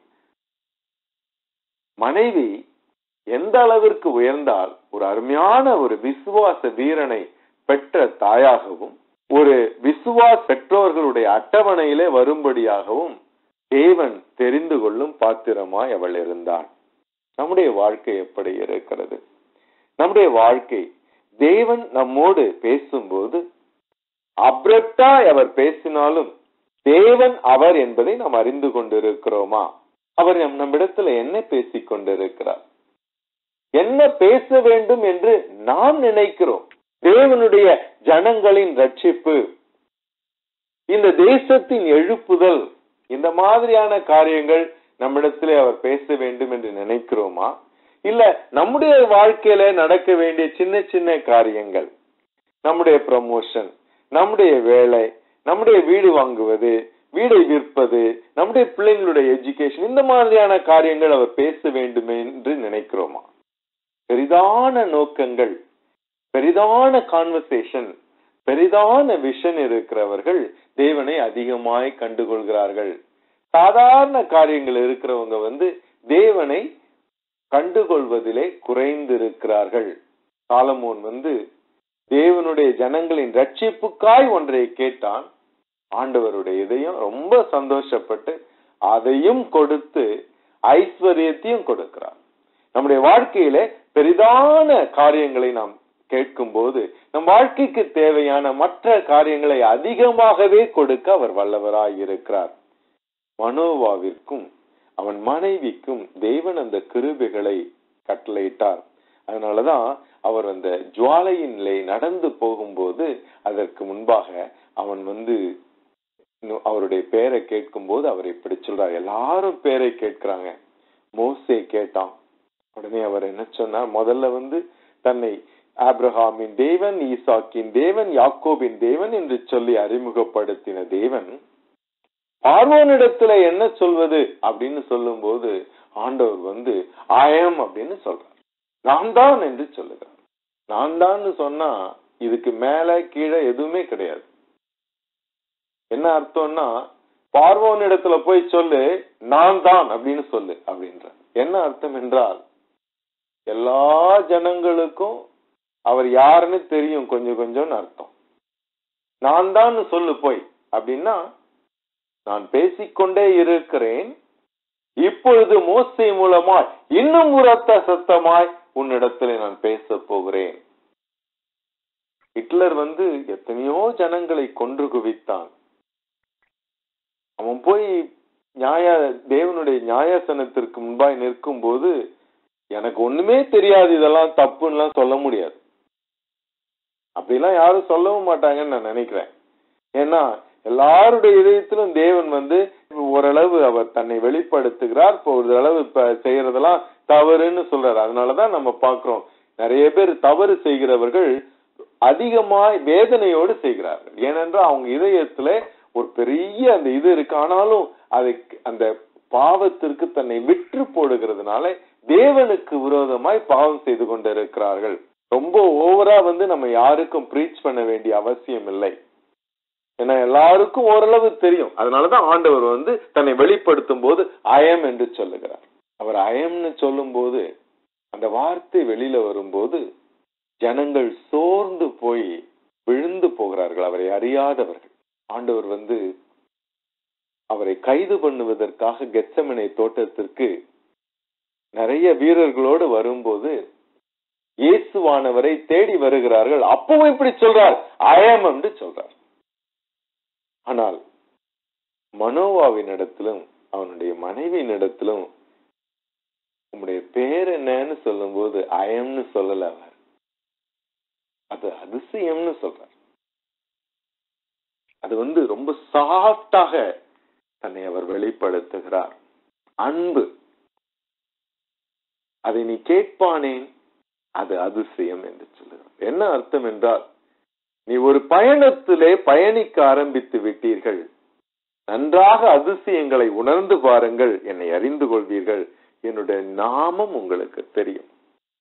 Speaker 2: மனைவி எந்த அளவிற்கு உயர்ந்தால் ஒரு அருமையான ஒரு விசுவாச வீரனை பெற்ற தாயாகவும், ஒரு விசுவாச பெற்றோர்களுடைய அட்டவணையிலே வரும்படியாகவும் தேவன் தெரிந்து கொள்ளும் பாத்திரமாய் அவள் இருந்தாள். நம்முடைய வாழ்க்கை எப்படி இருக்கிறது? நம்முடைய வாழ்க்கை தேவன் நம்மோடு பேசும்போது அப்ரப்டாய் அவர் பேசினாலும் தேவன் அவர் என்பதை நாம் அறிந்து கொண்டிருக்கிறோமா? அவர் நம்மிடத்துல என்ன பேசிக் கொண்டிருக்கிறார், என்ன பேச வேண்டும் என்று நாம் நினைக்கிறோம்? தேவனுடைய ஜனங்களின் ரட்சிப்பு, இந்த தேசத்தின் எழுப்புதல், இந்த மாதிரியான காரியங்கள் நம்மிடத்திலே அவர் பேச வேண்டும் என்று நினைக்கிறோமா? இல்ல நம்முடைய வாழ்க்கையில நடக்க வேண்டிய சின்ன சின்ன காரியங்கள், நம்முடைய ப்ரமோஷன், நம்முடைய வேலை, நம்முடைய வீடு வாங்குவது, வீடை விற்பது, நம்முடைய பிள்ளைங்களுடைய எஜுகேஷன், இந்த மாதிரியான காரியங்கள் அவர் பேச வேண்டும் என்று நினைக்கிறோமா? பெரிதான நோக்கங்கள், பெரிதான கான்வர்சேஷன், பெரிதான விஷன் இருக்கிறவர்கள் தேவனை அதிகமாய் கண்டுகொள்கிறார்கள். சாதாரண காரியங்கள் இருக்கிறவங்க வந்து தேவனை கண்டுகொள்வதிலே குறைந்திருக்கிறார்கள். சாலமோன் வந்து தேவனுடைய ஜனங்களின் ரட்சிப்புக்காய் ஒன்றை கேட்டான். ஆண்டவருடைய இதயம் ரொம்ப சந்தோஷப்பட்டு அதையும் கொடுத்து ஐஸ்வர்யத்தையும் கொடுக்கிறார். நம்முடைய வாழ்க்கையில பெரிதான காரியங்களை நாம் கேட்கும் போது நம் வாழ்க்கைக்கு தேவையான மற்ற காரியங்களை அதிகமாகவே கொடுக்க அவர் வல்லவராய் இருக்கிறார். மனோவாவிற்கும் அவன் மனைவிக்கும் தேவன் அந்த கிருபைகளை கட்டளையிட்டார். அதனாலதான் அவர் அந்த ஜுவாலையின்லே நடந்து போகும்போது அதற்கு முன்பாக அவன் வந்து அவருடைய பேரை கேட்கும் போது அவர் இப்படி சொல்றார். எல்லாரும் பேரை கேட்கிறாங்க. மோசே கேட்டான். உடனே அவர் என்ன சொன்னார்? முதல்ல வந்து தன்னை ஆபிரகாமின் தேவன், ஈசாக்கின் தேவன், யாக்கோபின் தேவன் என்று சொல்லி அறிமுகப்படுத்தின தேவன் பார்வோனிடத்துல என்ன சொல்வது அப்படின்னு சொல்லும் போது ஆண்டவர் வந்து ஆயம் அப்படின்னு சொல்றார். நான் தான் என்று சொல்லுகிறார். நான் தான் சொன்னா இதுக்கு மேல கீழே எதுவுமே கிடையாது. என்ன அர்த்தம்னா, பார்வோனிடத்துல போய் சொல்லு நான் தான் அப்படின்னு சொல்லு அப்படின்ற என்ன அர்த்தம் என்றால், எல்லா ஜனங்களுக்கும் அவர் யாருன்னு தெரியும் கொஞ்சம் கொஞ்சம் அர்த்தம். நான் தான் சொல்லு போய் அப்படின்னா, நான் பேசிக்கொண்டே இருக்கிறேன், இப்பொழுது மோசே மூலமாய் இன்னும் உரத்த சத்தமாய் உன்னிடத்துல நான் பேச போகிறேன். ஹிட்லர் வந்து எத்தனையோ ஜனங்களை கொன்று குவித்தான். அவன் போய் நியாய தேவனுடைய நியாயாசனத்திற்கு முன்பாய் நிற்கும் போது எனக்கு ஒண்ணுமே தெரியாது, இதெல்லாம் தப்புன்னு சொல்ல முடியாது. அப்படிலாம் யாரும் சொல்லவும் மாட்டாங்கன்னு நான் நினைக்கிறேன். ஏன்னா எல்லாருடைய இதயத்திலும் தேவன் வந்து ஓரளவு அவர் தன்னை வெளிப்படுத்துகிறார். இப்போ ஒரு அளவு இப்ப செய்யறதெல்லாம் தவறுன்னு சொல்றாரு. அதனாலதான் நம்ம பாக்குறோம் நிறைய பேர் தவறு செய்கிறவர்கள் அதிகமாய் வேதனையோடு செய்கிறார்கள். ஏனென்றால் அவங்க இதயத்துல ஒரு பெரிய அந்த இது இருக்கு, ஆனாலும் அதை அந்த பாவத்திற்கு தன்னை விற்று போடுகிறதுனால தேவனுக்கு விரோதமாய் பாவம் செய்து கொண்டிருக்கிறார்கள். ரொம்ப ஓவரா வந்து நம்ம யாருக்கும் பிரீச் பண்ண வேண்டிய அவசியம் இல்லை. ஏன்னா எல்லாருக்கும் ஓரளவு தெரியும். அதனாலதான் ஆண்டவர் வந்து தன்னை வெளிப்படுத்தும் போது அயம் என்று சொல்லுகிறார். அவர் அயம்னு சொல்லும் போது அந்த வார்த்தை வெளியில வரும்போது ஜனங்கள் சோர்ந்து போய் விழுந்து போகிறார்கள், அவரை அறியாதவர்கள். ஆண்டவர் வந்து அவரை கைது பண்ணுவதற்காக கெத்செமனே தோட்டத்திற்கு நிறைய வீரர்களோடு வரும்போது இயேசுவானவரை தேடி வருகிறார்கள். அப்பவும் இப்படி சொல்றார், அயம் என்று சொல்றார். ஆனால் மனோவாவின் இடத்திலும் அவனுடைய மனைவியின் இடத்திலும் உங்களுடைய பேர் என்னன்னு சொல்லும் போது அயம்னு சொல்லல, அவர் அது அதிசயம்னு சொல்றார். அது வந்து ரொம்ப சாஃப்டாக தன்னை அவர் வெளிப்படுத்துகிறார். அன்பு, அதை நீ கேட்பானேன் அது அதிசயம் என்று சொல்லுகிறார். என்ன அர்த்தம் என்றால், நீ ஒரு பயணத்திலே பயணிக்க ஆரம்பித்து விட்டீர்கள், நன்றாக அதிசயங்களை உணர்ந்து பாருங்கள், என்னை அறிந்து கொள்வீர்கள் என்னுடைய நாமம் உங்களுக்கு தெரியும்.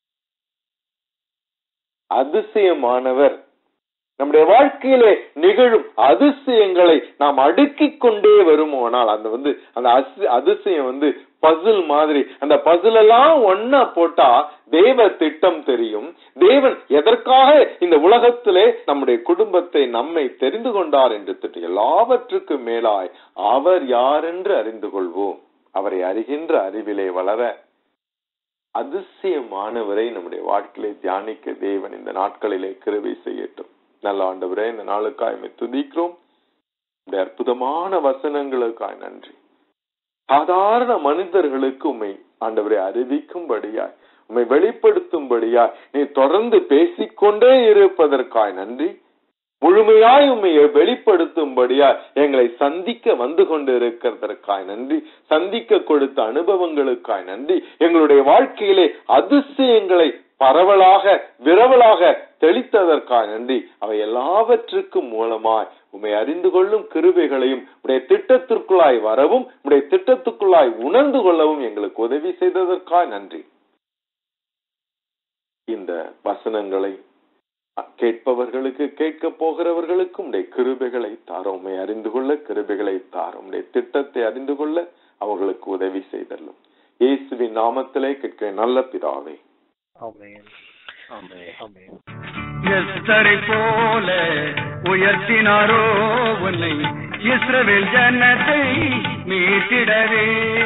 Speaker 2: அதிசயமானவர். நம்முடைய வாழ்க்கையிலே நிகழும் அதிசயங்களை நாம் அடுக்கிக் கொண்டே வருமோனால் அந்த வந்து அந்த அதிசயம் வந்து பசில் மாதிரி, அந்த பசில் எல்லாம் ஒன்னா போட்டா தேவ திட்டம் தெரியும். தேவன் எதற்காக இந்த உலகத்திலே நம்முடைய குடும்பத்தை நம்மை தெரிந்து கொண்டார் என்று திட்டம் எல்லாவற்றுக்கும் மேலாய் அவர் யார் என்று அறிந்து கொள்வோம். அவரை அறிகின்ற அறிவிலே வளர அதிசயமானவரை நம்முடைய வாழ்க்கையிலே தியானிக்க தேவன் இந்த நாட்களிலே கிருபை செய்யட்டும். நல்ல ஆண்டவரே, இந்த நாளுக்காய் துதிக்கிறோம். இந்த அற்புதமான வசனங்களுக்காய் நன்றி. சாதாரண மனிதர்களுக்கு உம்மை ஆண்டவரை அறிவிக்கும்படியாய், உம்மை வெளிப்படுத்தும்படியாய் நீ தொடர்ந்து பேசிக்கொண்டே இருப்பதற்காய் நன்றி. முழுமையாய் உம்மை வெளிப்படுத்தும்படியாய் எங்களை சந்திக்க வந்து கொண்டு இருக்கிறதற்காய் நன்றி. சந்திக்க கொடுத்த அனுபவங்களுக்காய் நன்றி. எங்களுடைய வாழ்க்கையிலே அதிசயங்களை பரவலாக விரவலாக தெளித்ததற்காக நன்றி. அவை எல்லாவற்றுக்கும் மூலமாய் உம்மை அறிந்து கொள்ளும் கிருபைகளையும் உடைய திட்டத்திற்குள்ளாய் வரவும் உடைய திட்டத்துக்குள்ளாய் உணர்ந்து கொள்ளவும் எங்களுக்கு உதவி செய்ததற்காக நன்றி. இந்த வசனங்களை கேட்பவர்களுக்கு, கேட்க போகிறவர்களுக்கும் உடைய கிருபைகளை தாரும். உம்மை அறிந்து கொள்ள கிருபைகளை தாரும். உடைய திட்டத்தை அறிந்து கொள்ள அவர்களுக்கு உதவி செய்தல்லும். இயேசுவின் நாமத்திலே கேட்க நல்ல பிதாவே.
Speaker 1: எஸ்தரை போல உயர்த்தினாரோ உன்னை, இஸ்ரவேல் ஜனத்தை மீட்டிடவே.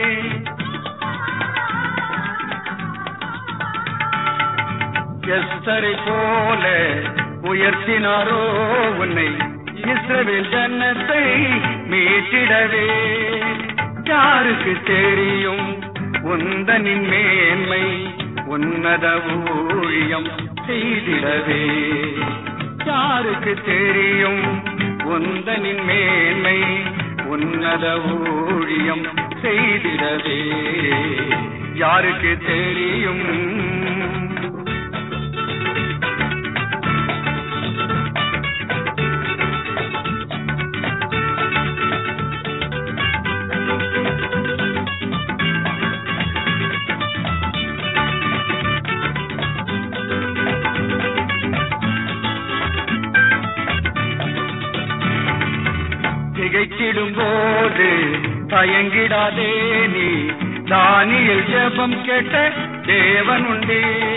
Speaker 1: எஸ்தரை போல உயர்த்தினாரோ உன்னை, இஸ்ரவேல் ஜனத்தை மீட்டிடவே. யாருக்கு தெரியும் உந்தனின் மேன்மை, உன்னத ஊழியம் செய்திடவே. யாருக்கு தெரியும் உந்தனின் மேன்மை, உன்னத ஊழியம் செய்திடவே. யாருக்கு தெரியும். திகைத்திடும் போது தயங்கிடாதே நீ, தானியேல் ஜெபம் கேட்ட தேவன் உண்டே.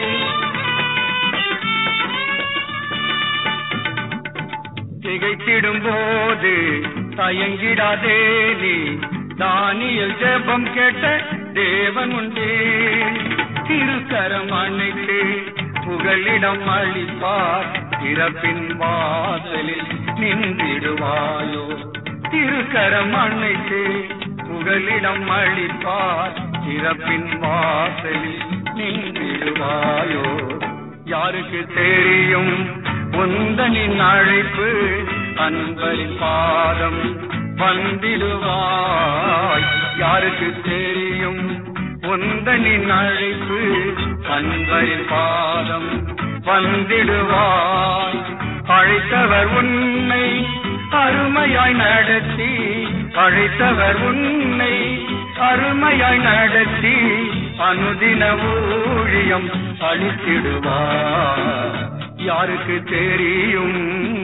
Speaker 1: திகைத்திடும் போது தயங்கிடாதே நீ, தானியேல் ஜெபம் கேட்ட தேவன் உண்டே. திருக்கரம் அணைத்து புகலிடம் அளிப்பார், திறப்பின் வாசலில் நின்றிடுவாயோ. திருக்கரம் அணைத்து புகலிடம் அளிப்பார், திறப்பின் வாசலில் நின்றிடுவாயோ. யாருக்கு தெரியும் உந்தனின் அழைப்பு, அன்பரின் பாதம் வந்திடுவாய். யாருக்கு தெரியும் உந்தனின் அழைப்பு, அன்பரின் பாதம் வந்திடுவாய். அழைத்தவர் உன்னை அருமையாய் நடத்தி, அழைத்தவர் உன்னை அருமையாய் நடத்தி, அனுதின ஊழியம் அளித்திடுவார். யாருக்கு தெரியும்